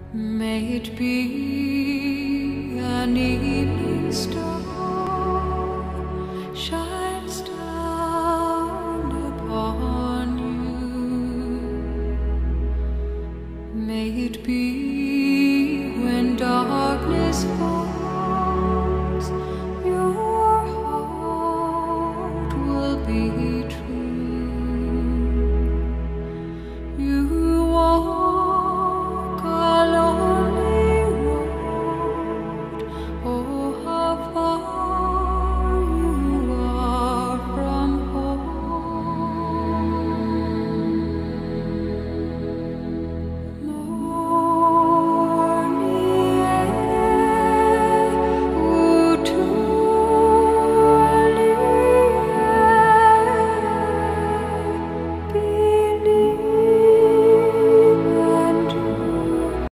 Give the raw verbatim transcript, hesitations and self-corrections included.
May it be an evening star shines down upon you. May it be when darkness falls